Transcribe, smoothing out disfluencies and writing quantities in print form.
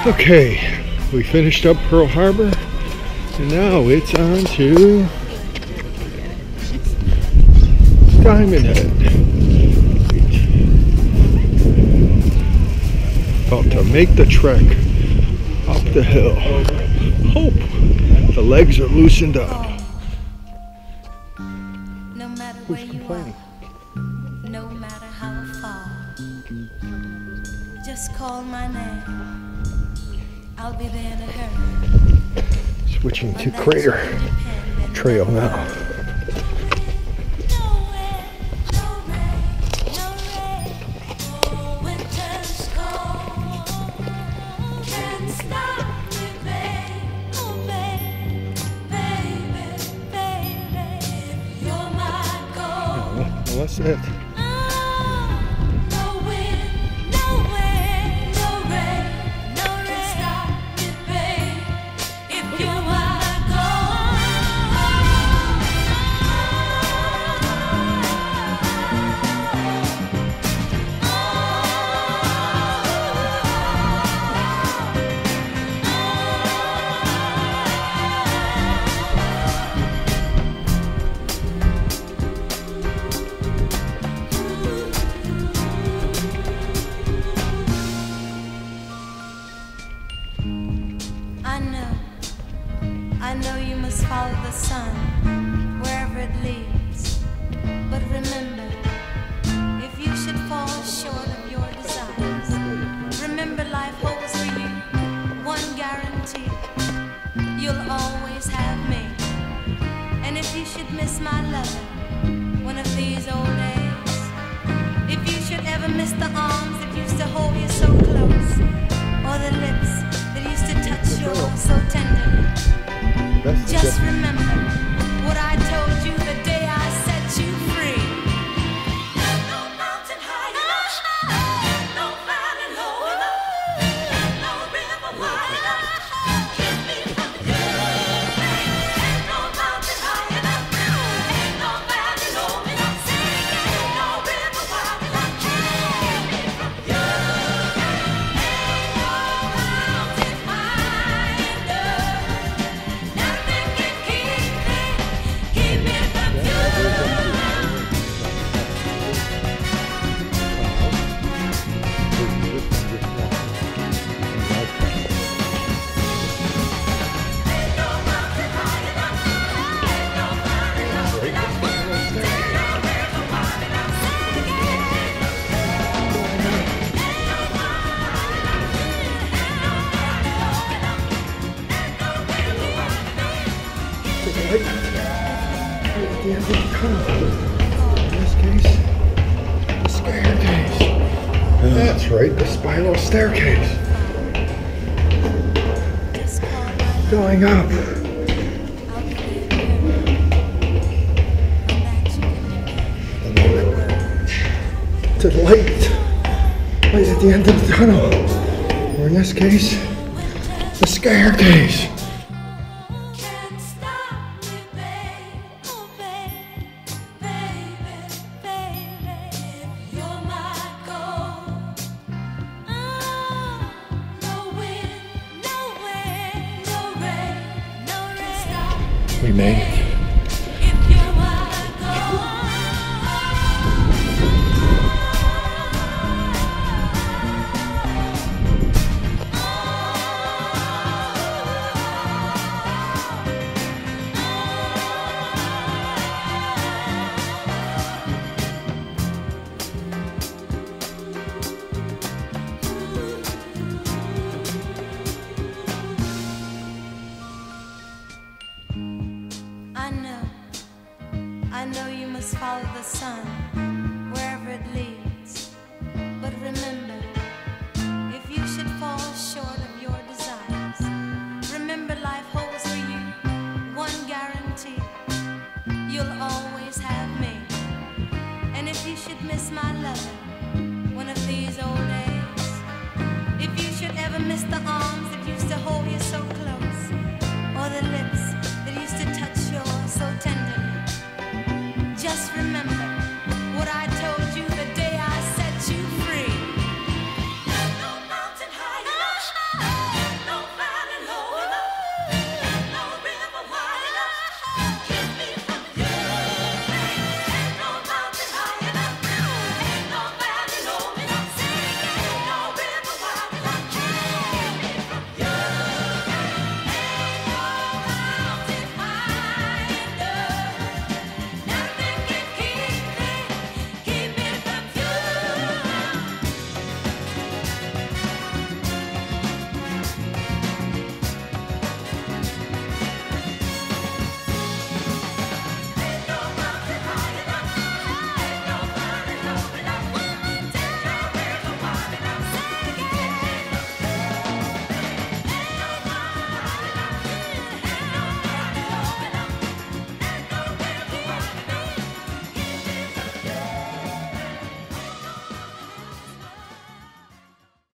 Okay, we finished up Pearl Harbor, and now it's on to Diamond Head. About to make the trek up the hill. Hope the legs are loosened up. No matter where you are, no matter how far, just call my name. I'll be there in a hurry. Switching to Crater Trail now. Well, that's it. I know you must follow the sun wherever it leads. But remember, if you should fall short of your desires, remember life holds for you one guarantee: you'll always have me. And if you should miss my love one of these old days, if you should ever miss the arms that used to hold you so close, or the lips that used to touch yours so tenderly, just remember what I told you the day I set you free. There's no mountain high enough, no valley low enough, no river wide enough to keep me from you. Ain't no mountain high enough, ain't no valley low enough, ain't no river wide enough to keep me from you. Ain't no mountain high enough. Right at the end of the tunnel. In this case, the staircase. That's right, the spiral staircase. Going up. To the light. Light at the end of the tunnel. Or in this case, the staircase. We made it. I know you must follow the sun